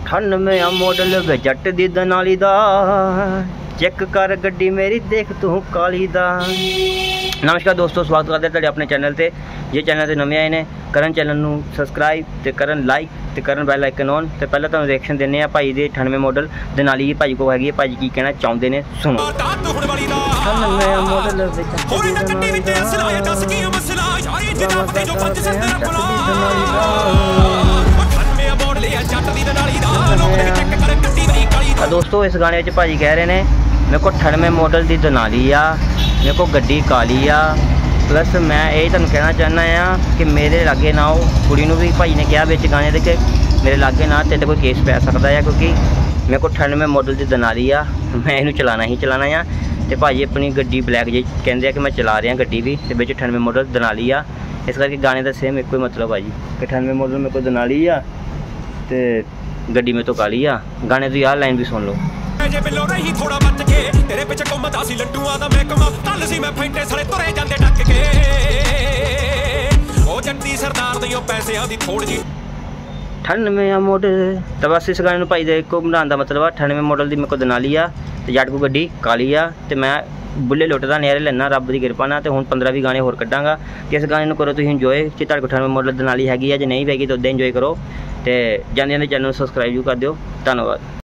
98 model वे जट दी दनाली दा, check कर गड्डी मेरी देख तू काली दा। नमस्कार दोस्तों, स्वागत करते हैं अपने चैनल से। जे चैनल से नवे आए ने करन चैनल नू सबसक्राइब ते करन लाइक ते करन बेल आइकन ऑन। ते पहले तुहानू रिएक्शन देने आ भाई दे 98 मॉडल दनाली भाई को हैगी। भाई की कहना चाहते ने सुनो। 98 मॉडल वे जट दी दनाली दा, दोस्तों इस गाने में भाजी कह रहे हैं मेरे को 98 मॉडल की दनाली आ, मेरे को गड्डी काली आ। प्लस मैं यही तुहानू कहना चाहना कि मेरे लागे ना हो कुड़ी नूं भी भाई ने कहा बिच गाने दे कि मेरे लागे ना तेरे कोई केस पै सकता है, क्योंकि मेरे को 98 मॉडल की दनाली आ, मैं इनू चलाना ही चलाना आ। तो भाजी अपनी गड्डी ब्लैक जी कहते हैं कि मैं चला रहा गड्डी भी, तो बिच 98 मॉडल दनाली आ। इस करके गाने का सेम एक ही मतलब भाजी कि 98 मॉडल मेरे को दनाली आ ते गड्डी में तो काली आ। गाने तो यार लाइन भी सुन लो। मॉडल तो बस इस गाने भाई को बनाने का मतलब 98 मॉडल की मेरे को दनाली आ ते जट को गड्डी काली आ। तो मैं बुले लुटदा नज़ारे लेना रब की किरपा ना। तो हुण 15-20 गाने होर कड्डांगा। कि इस गाने करो तुसीं इंजॉय। जे तुहाडे कोल 98 मॉडल दनाली हैगी है, जे नहीं हैगी तो उद्दां इंजॉय करो। तो जांदे चैनल सब्सक्राइब भी कर दिओ। धन्नवाद।